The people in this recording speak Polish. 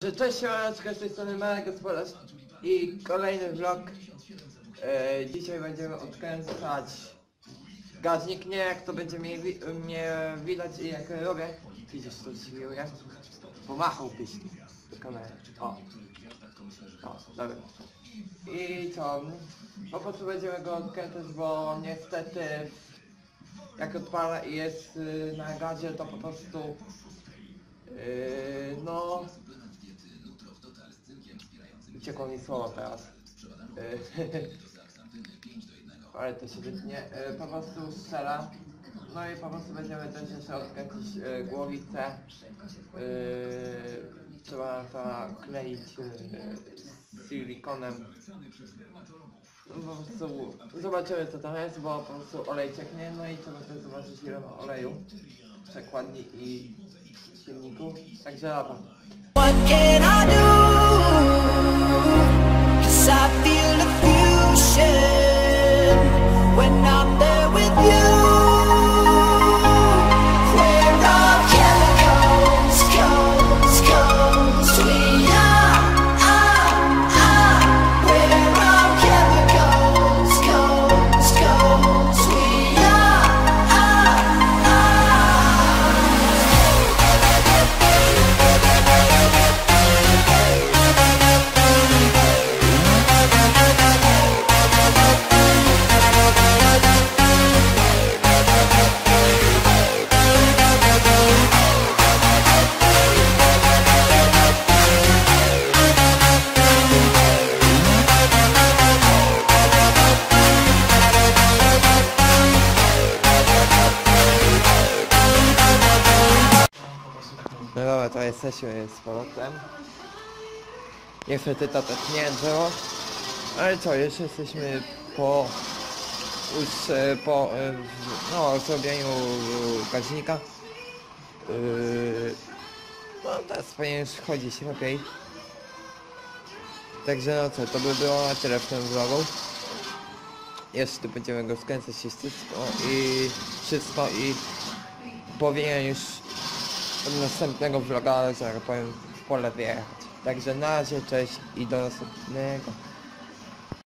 Cześć, siemaneczko, z tej strony Marek Gospodarz i kolejny vlog. Dzisiaj będziemy odkręcać gaźnik, nie jak to będzie mnie widać i jak robię. Widzisz, co świruję? Pomachał byś do kamery. O, dobra. I co? Po prostu będziemy go odkręcać, bo niestety jak odpala i jest na gazie, to po prostu no uciekło mi słowo teraz. Ale to się wytnie. Po prostu strzela. No i po prostu będziemy też jeszcze odkręcić głowicę. Trzeba zakleić silikonem. Po prostu zobaczymy co tam jest, bo po prostu olej cieknie. No i trzeba też zobaczyć ile ma oleju, przekładni i silniku. Także lata. What can I do? 'Cause I feel the fusion when I'm there with you. Where our chemicals we are. Where our chemicals we are. No dobra, to jesteśmy z powrotem. Niestety to też nie było. Ale co, jeszcze jesteśmy po zrobieniu gaźnika. No teraz powinien już chodzić lepiej. Także no co, to by było na tyle w tym vlogu. Jeszcze tu będziemy go skręcać i wszystko i powinien już od następnego vloga, że tak powiem, w pole wyjechać. Także na razie, cześć i do następnego.